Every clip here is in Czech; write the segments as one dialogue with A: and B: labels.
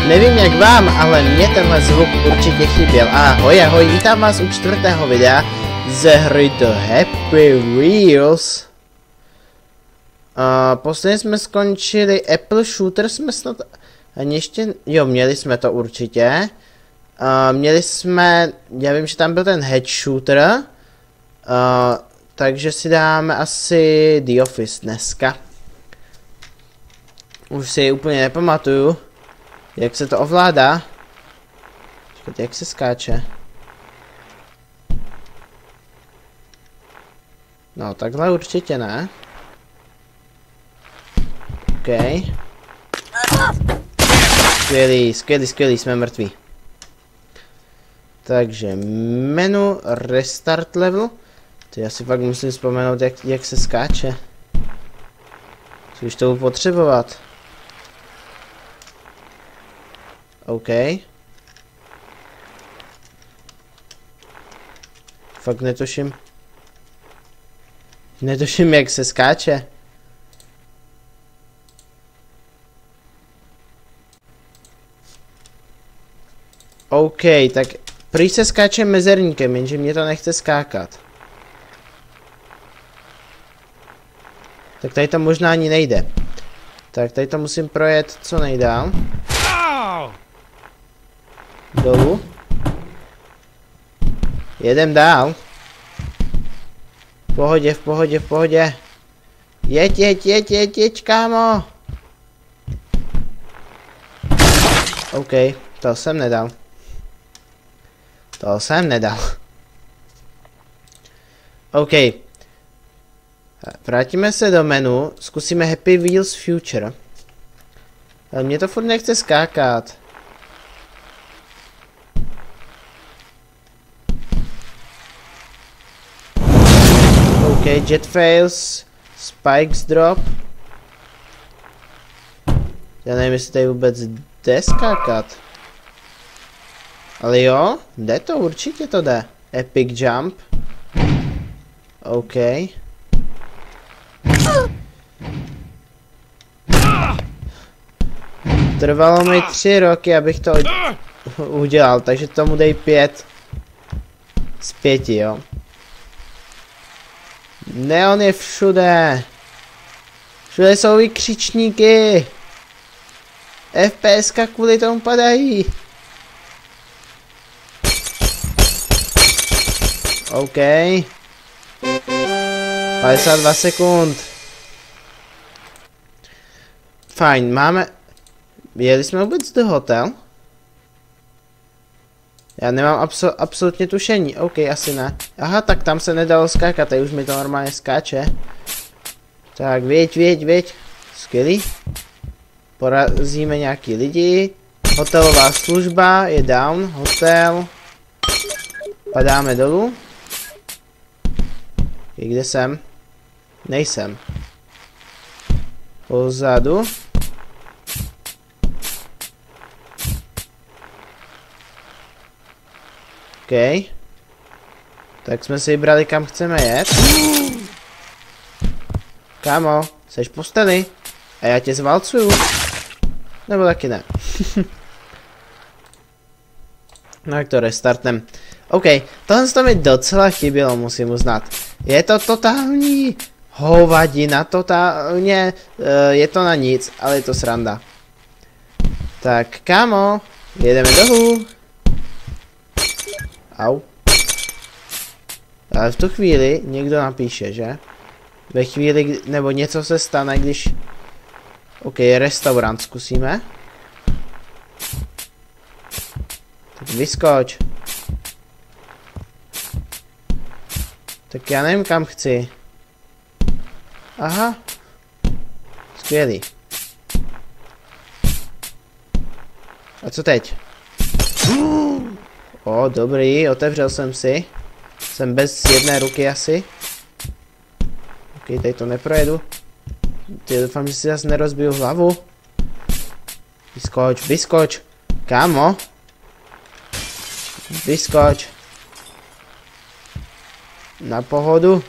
A: Nevím jak vám, ale mě tenhle zvuk určitě chyběl. Ahoj, ahoj, vítám vás u 4. videa ze hry The Happy Wheels. Posledně jsme skončili Apple Shooter, jsme snad... Ani ještě... Jo, měli jsme to určitě. Měli jsme... Já vím, že tam byl ten Head Shooter. Takže si dáme asi The Office dneska. Už si úplně nepamatuju, jak se to ovládá. Počkejte, jak se skáče. No, takhle určitě ne. OK. Skvělý, jsme mrtví. Takže menu, restart level. To já si fakt musím vzpomenout, jak se skáče. Co už to budu potřebovat. OK. Fakt netuším. Netuším, jak se skáče. OK, tak prý se skáče mezerníkem, jenže mě to nechce skákat. Tak tady to možná ani nejde. Tak tady to musím projet co nejdál. Dolů. Jedem dál. V pohodě. Jeď, kámo. OK, to jsem nedal. OK. Vrátíme se do menu, zkusíme Happy Wheels Future. Ale mě to furt nechce skákat. OK, jet fails, spikes drop. Já nevím, jestli tady vůbec jde skákat. Ale jo, jde to, určitě to jde. Epic jump. OK. Trvalo mi 3 roky, abych to udělal, takže tomu dej 5 z 5, jo. Neon je všude. Všude jsou vykřičníky. FPSka kvůli tomu padají. OK. 52 sekund. Fajn, máme... Jeli jsme vůbec do hotel? Já nemám absolutně tušení. OK, asi ne. Aha, tak tam se nedalo skákat, tady už mi to normálně skáče. Tak, věď. Skvělý. Porazíme nějaký lidi. Hotelová služba je down. Hotel. Padáme dolů. Kde jsem? Nejsem. Pozadu. OK. Tak jsme si vybrali, kam chceme jet. Kámo, seš posteli? A já tě zvalcuju. Nebo taky ne. No jak to restartnem. OK, tohle to mi docela chybělo, musím uznat. Je to totální hovadina, totálně, je to na nic, ale je to sranda. Tak, kámo, jedeme dolů. Au. Ale v tu chvíli někdo napíše, že? Ve chvíli, nebo něco se stane, když... OK, restaurant zkusíme. Tak vyskoč. Tak já nevím, kam chci. Aha. Skvělý. A co teď? O, dobrý, otevřel jsem si. Jsem bez jedné ruky asi. Ok, tady to neprojedu. Doufám, že si zase nerozbiju hlavu. Vyskoč. Kámo. Vyskoč. Na pohodu.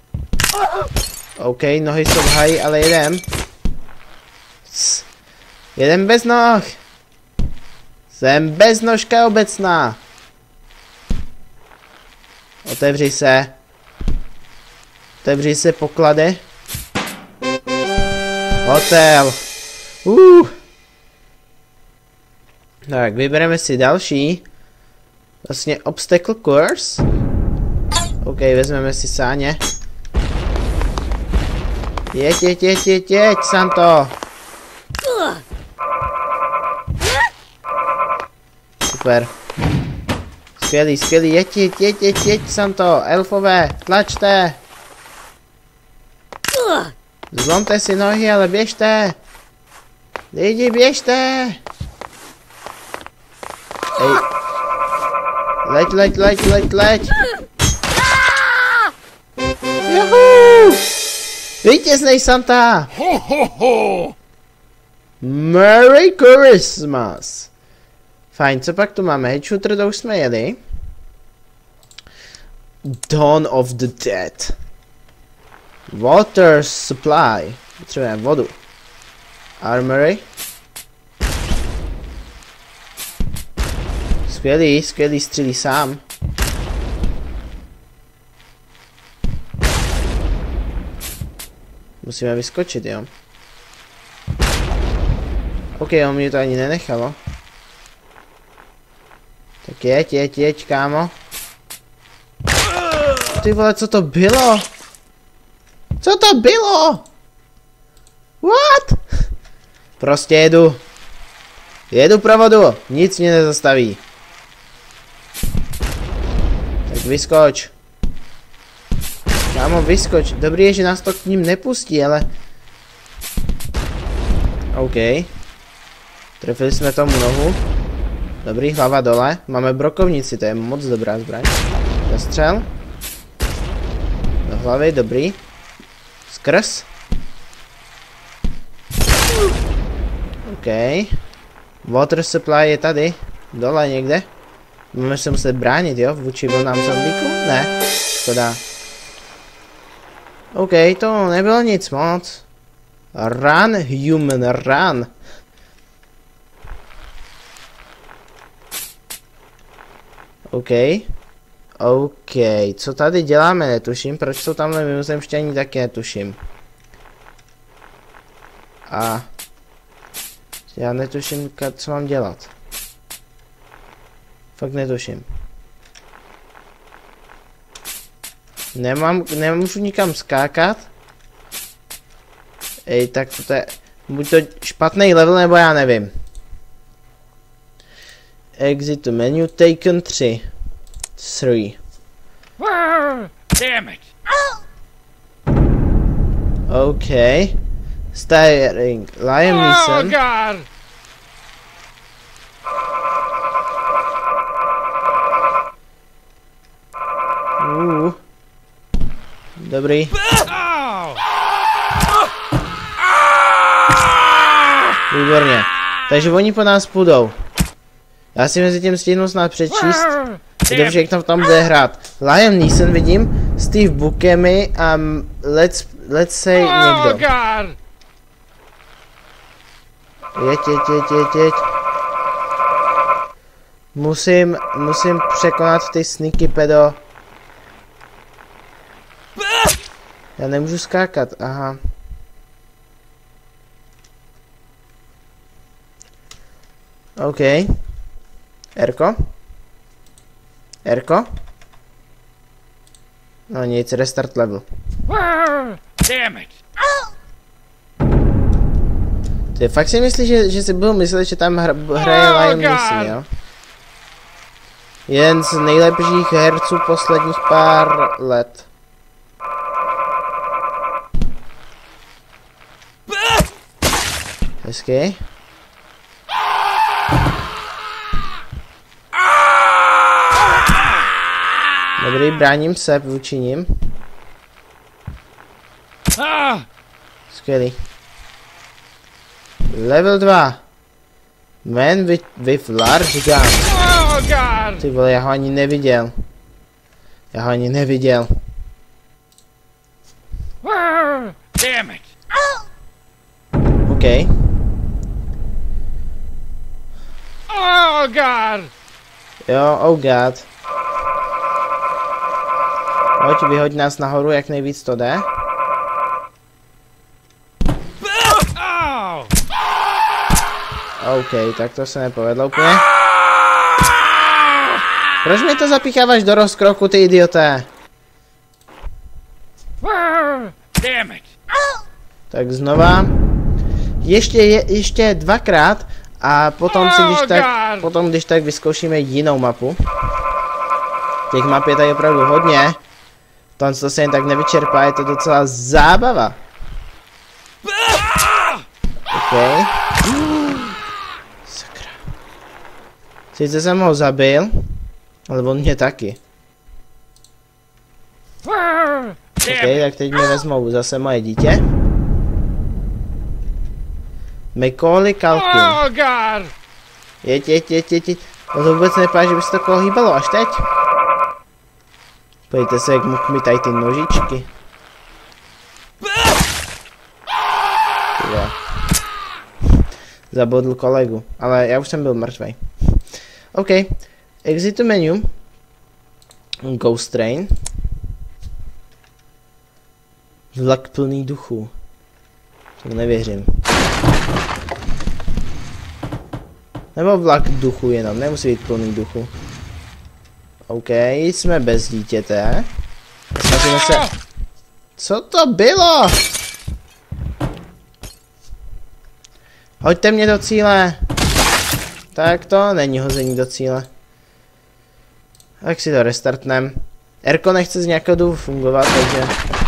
A: OK, nohy jsou v háji, ale jedem. Jeden bez noh. Jsem beznožka obecná. Otevři se. Otevři se, poklade. Hotel. Tak, vybereme si další. Vlastně obstacle course. OK, vezmeme si sáně. Jeď, Santo. Super. Skvělý, jeď, Santo. Elfové, tlačte. Zlomte si nohy, ale běžte. Lidi, běžte. Ej. Leď. Juhu! Vítěznej, Santa! Merry Christmas! Fajn, co pak tu máme? Headshooter, to už jsme jeli. Dawn of the Dead. Water supply. Potřebujeme vodu. Armory. Skvělý, střílí sám. Musíme vyskočit, jo. OK, on mě to ani nenechalo. Tak jeď, kámo. Ty vole, co to bylo? Co to bylo? What? Prostě jedu. Jedu pro vodu, nic mě nezastaví. Tak vyskoč. Kámo, vyskoč. Dobrý je, že nás to k ním nepustí, ale... OK. Trefili jsme tomu nohu. Dobrý, hlava dole. Máme brokovnici, to je moc dobrá zbraň. Zastřel. Do hlavy, dobrý. Skrz. OK. Water supply je tady. Dole někde. Můžeme se muset bránit, jo? Vůči vlnám zombíku? Ne. Škoda. OK, to nebylo nic moc. Run, human, run. OK, co tady děláme, netuším, proč jsou tamhle mimozemšťaní, taky netuším. A... já netuším, co mám dělat. Fakt netuším. Nemůžu nikam skákat. Ej, tak to je buď to špatný level, nebo já nevím. Exit to menu, taken 3.
B: Damn it.
A: OK. Starring Liam Neeson.
B: God.
A: Dobrý. Výborně. Takže oni po nás půjdou. Já si mezi tím stihnu snad přečíst. Dobře, jak tam bude hrát. Liam Neeson vidím, Steve Buscemi a let's say někdo. Jeď. Musím překonat ty sneaky pedo. Já nemůžu skákat, aha. OK. Erko? No nic, restart level.
B: Damn it.
A: Ty fakt si myslíš, že si budu myslet, že tam hraje Liam Neeson, jo? Jeden z nejlepších herců posledních pár let. Hezky. Dobrý, bráním se vůči nim. Skvělý. Level 2. Man with large gun. Ty vole, já ho ani neviděl.
B: Damn it.
A: OK.
B: Oh God!
A: Jo, oh god. Pojď, vyhoď nás nahoru, jak nejvíc to jde.
B: Oh!
A: OK, tak to se nepovedlo úplně. Proč mi to zapícháváš do rozkroku, ty idioté?
B: Damn it!
A: Tak znova. Ještě dvakrát a potom si když tak vyzkoušíme jinou mapu. Těch map je tady opravdu hodně. To se jen tak nevyčerpá, je to docela zábava. OK. Sakra. Sice jsem ho zabil, ale on mě taky. OK, tak teď mi vezmou zase moje dítě. Macaulay Culkin.
B: Oh God!
A: Jeď. No to vůbec nevypadá, že by se to kolo hýbalo až teď. Pojďte se, jak mu kmitají ty nožičky. Tyhle. Zabodl kolegu, ale já už jsem byl mrtvej. OK, exit to menu. Ghost Train. Vlak plný duchů. To nevěřím. Nebo vlak duchu jenom, nemusí být plný duchu. OK, jsme bez dítěte. Snažíme se... Co to bylo? Hoďte mě do cíle. Tak to není hození do cíle. Tak si to restartnem. Erko nechce z nějakého důvodu fungovat, takže...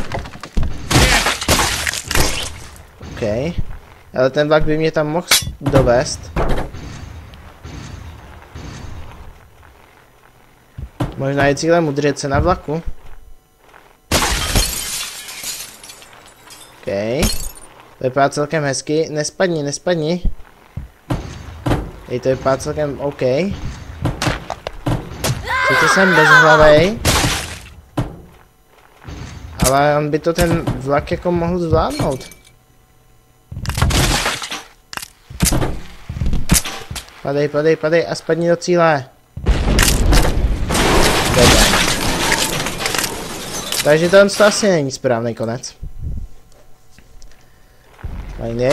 A: OK. Ale ten vlak by mě tam mohl dovést. Možná je cílem udržet se na vlaku. OK. To vypadá celkem hezky. Nespadni. Ej, to vypadá celkem OK. Sice jsem bezhlavej. Ale on by to ten vlak jako mohl zvládnout. Padej a spadni do cíle. Takže to asi není správný konec. Fajně.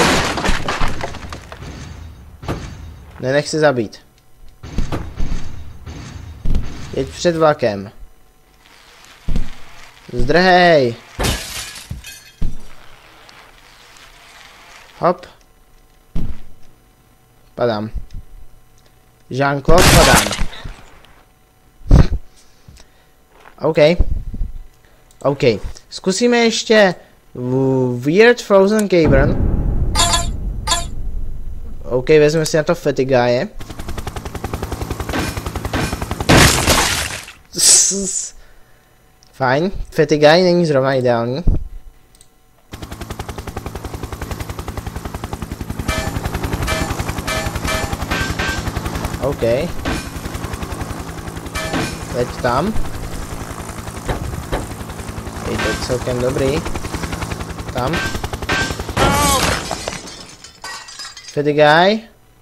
A: Nenech se zabít. Jeď před vlakem. Zdrhej. Hop. Padám. Jean-Claude padám. OK. Zkusíme ještě Weird Frozen Cavern. OK, vezmeme si na to Fatigaje. Fajn, Fatigaj není zrovna ideální. OK. Teď tam. Je to celkem dobrý. Tam. Fatigaj.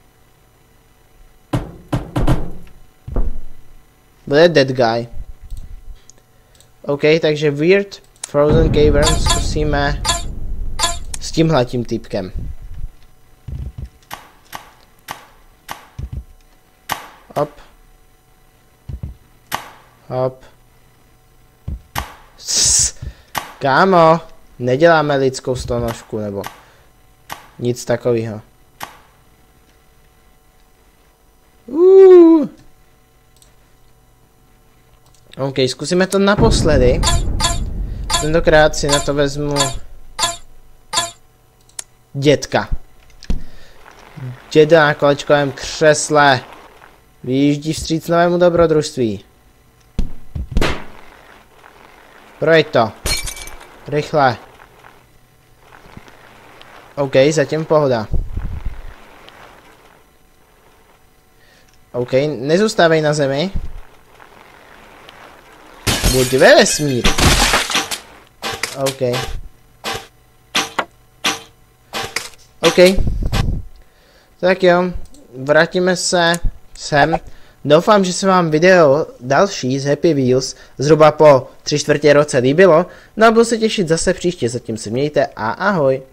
A: Bude dead guy. OK, takže Weird Frozen Cavern zkusíme s tímhletím typkem. Hop. Kámo, neděláme lidskou stonožku nebo nic takového. OK, zkusíme to naposledy. Tentokrát si na to vezmu dětka. Děda na kolečkovém křesle. Vyjíždí vstříc novému dobrodružství. Projď to. Rychle. OK, zatím pohoda. OK, nezůstávej na zemi. Buď ve vesmíru. OK. OK. Tak jo, vrátíme se jsem. Doufám, že se vám video další z Happy Wheels zhruba po 3/4 roce líbilo. No a budu se těšit zase příště, zatím se mějte a ahoj.